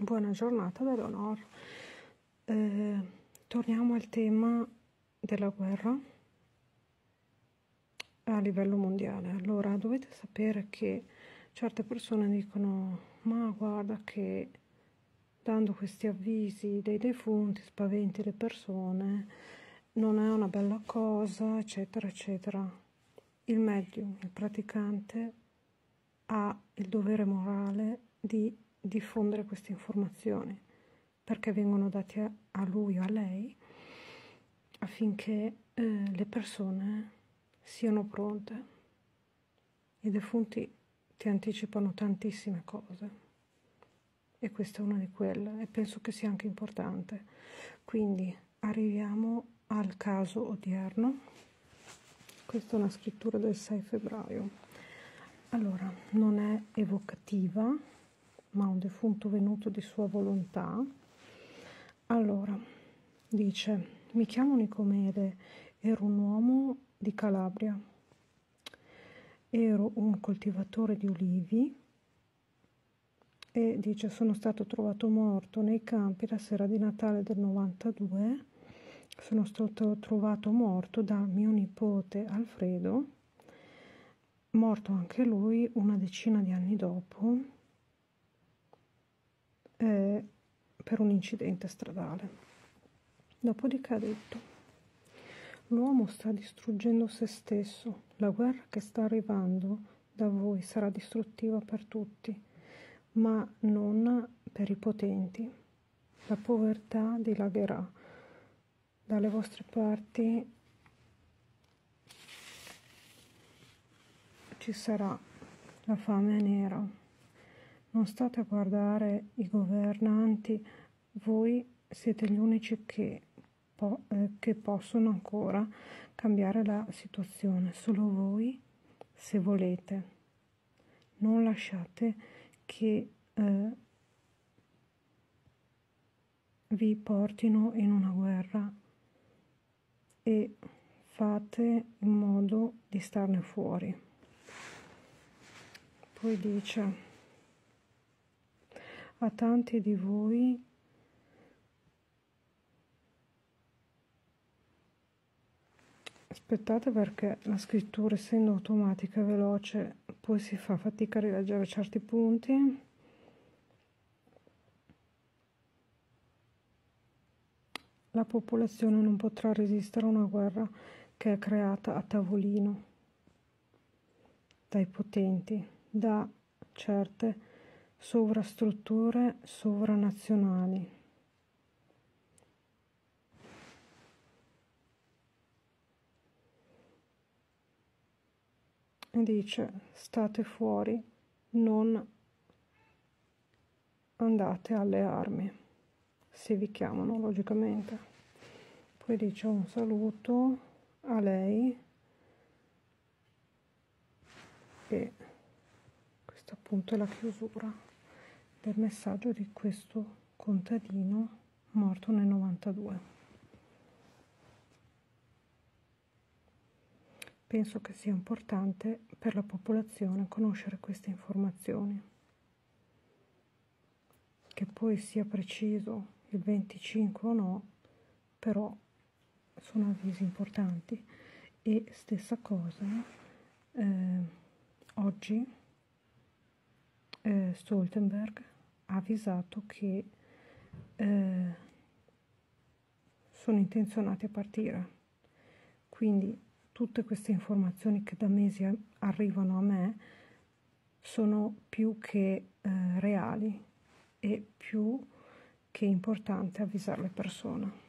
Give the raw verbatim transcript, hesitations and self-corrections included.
Buona giornata da Leonor. Eh, torniamo al tema della guerra a livello mondiale. Allora, dovete sapere che certe persone dicono: ma guarda che dando questi avvisi dei defunti spaventi le persone, non è una bella cosa, eccetera, eccetera. Il medium, il praticante, ha il dovere morale di diffondere queste informazioni perché vengono date a, a lui o a lei affinché eh, le persone siano pronte. I defunti ti anticipano tantissime cose e questa è una di quelle, e penso che sia anche importante. Quindi arriviamo al caso odierno. Questa è una scrittura del sei febbraio. Allora, non è evocativa, ma un defunto venuto di sua volontà. Allora, dice: mi chiamo Nicomede, ero un uomo di Calabria, ero un coltivatore di ulivi, e dice: sono stato trovato morto nei campi la sera di Natale del novantadue, sono stato trovato morto da mio nipote Alfredo, morto anche lui una decina di anni dopo, eh, per un incidente stradale. Dopodiché ha detto: l'uomo sta distruggendo se stesso, la guerra che sta arrivando da voi sarà distruttiva per tutti, ma non per i potenti. La povertà dilagherà. Dalle vostre parti ci sarà la fame nera. Non state a guardare i governanti, voi siete gli unici che, po- eh, che possono ancora cambiare la situazione, solo voi, se volete. Non lasciate che eh, vi portino in una guerra e fate in modo di starne fuori. Poi dice: a tanti di voi aspettate, perché la scrittura, essendo automatica e veloce, poi si fa fatica a rileggere certi punti. La popolazione non potrà resistere a una guerra che è creata a tavolino dai potenti, da certe sovrastrutture sovranazionali. E dice: state fuori, non andate alle armi, se vi chiamano, logicamente. Poi dice: un saluto a lei, e questa appunto è la chiusura del messaggio di questo contadino morto nel novantadue. Penso che sia importante per la popolazione conoscere queste informazioni, che poi sia preciso il venticinque o no, però sono avvisi importanti. E stessa cosa, eh, oggi eh, Stoltenberg ha avvisato che eh, sono intenzionati a partire, quindi tutte queste informazioni che da mesi arrivano a me sono più che eh, reali e più che importante avvisare le persone.